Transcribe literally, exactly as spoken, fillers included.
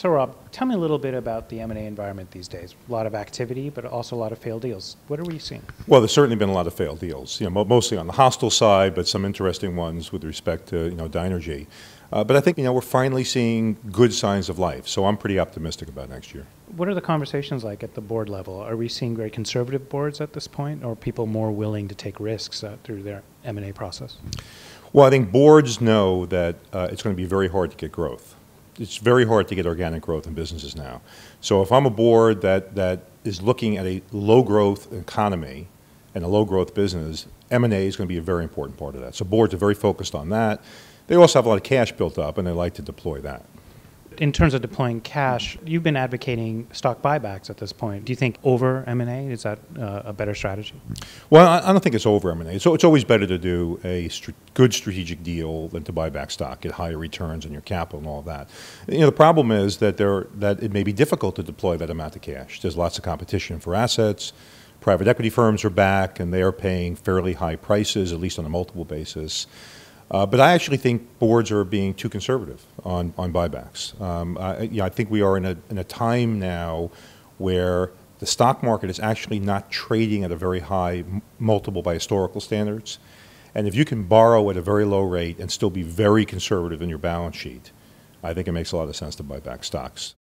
So Rob, tell me a little bit about the M and A environment these days. A lot of activity, but also a lot of failed deals. What are we seeing? Well, there's certainly been a lot of failed deals, you know, mo- mostly on the hostile side, but some interesting ones with respect to, you know, Dynergy. Uh, but I think, you know, we're finally seeing good signs of life, so I'm pretty optimistic about next year. What are the conversations like at the board level? Are we seeing very conservative boards at this point, or are people more willing to take risks uh, through their M and A process? Well, I think boards know that uh, it's going to be very hard to get growth. It's very hard to get organic growth in businesses now. So if I'm a board that, that is looking at a low-growth economy and a low-growth business, M and A is going to be a very important part of that. So boards are very focused on that. They also have a lot of cash built up, and they like to deploy that. In terms of deploying cash, you've been advocating stock buybacks at this point. Do you think over M and A, is that uh, a better strategy? Well, I, I don't think it's over M and A. So it's always better to do a str good strategic deal than to buy back stock, get higher returns on your capital and all of that. You know, the problem is that, there, that it may be difficult to deploy that amount of cash. There's lots of competition for assets. Private equity firms are back, and they are paying fairly high prices, at least on a multiple basis. Uh, but I actually think boards are being too conservative on, on buybacks. Um, I, you know, I think we are in a, in a time now where the stock market is actually not trading at a very high m multiple by historical standards. And if you can borrow at a very low rate and still be very conservative in your balance sheet, I think it makes a lot of sense to buy back stocks.